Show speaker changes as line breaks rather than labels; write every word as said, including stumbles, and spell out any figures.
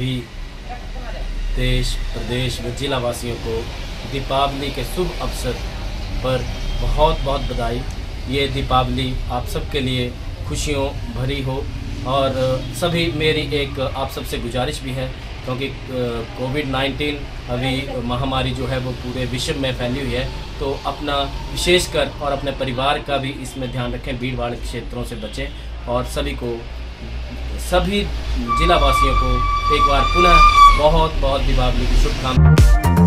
सभी देश प्रदेश व जिला वासियों को दीपावली के शुभ अवसर पर बहुत बहुत बधाई। ये दीपावली आप सबके लिए खुशियों भरी हो और सभी मेरी एक आप सबसे गुजारिश भी है, क्योंकि कोविड नाइन्टीन अभी महामारी जो है वो पूरे विश्व में फैली हुई है, तो अपना विशेषकर और अपने परिवार का भी इसमें ध्यान रखें, भीड़ भाड़ क्षेत्रों से बचें और सभी को सभी जिला वासियों को एक बार पुनः बहुत बहुत दीपावली की शुभकामनाएं।